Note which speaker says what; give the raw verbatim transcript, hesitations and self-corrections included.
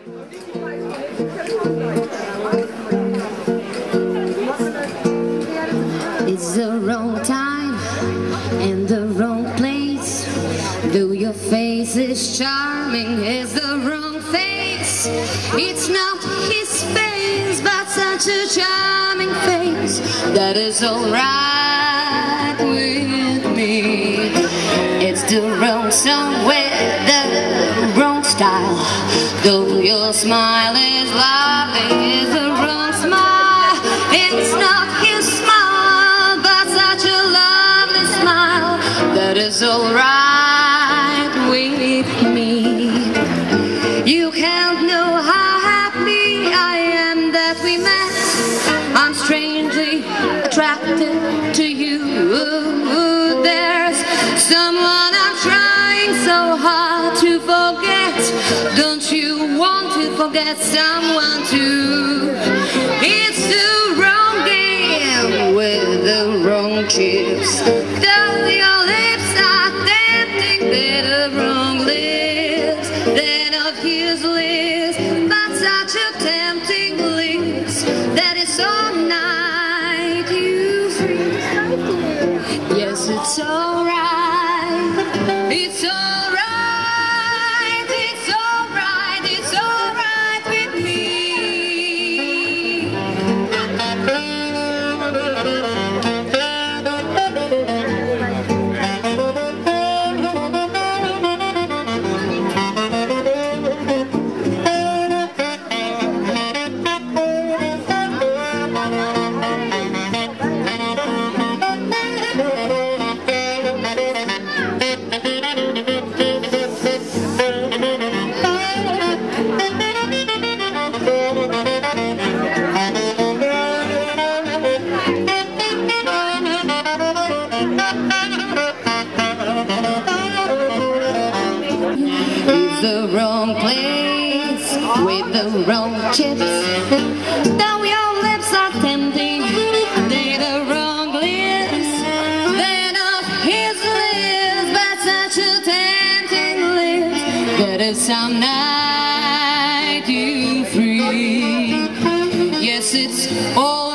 Speaker 1: It's the wrong time and the wrong place. Though your face is charming, it's the wrong face. It's not his face, but such a charming face that is alright with me. It's the wrong song with the wrong style. Though your smile is lovely, it's the wrong smile. It's not his smile, but such a lovely smile that is alright with me. You can't know how happy I am that we met. I'm strangely attracted to you. There's someone I'm trying so hard to forget. Don't you want to forget someone too? It's the wrong game with the wrong chips. Though your lips are tempting, they're the wrong lips. They're not his lips, but such a tempting lips that is all night you free. Yes, it's alright. It's alright. It's alright. It's alright with me. The wrong place with the wrong chips. Though your lips are tempting, they're the wrong lips. They're not his lips, but such a tempting lips that is some night you free. Yes, it's all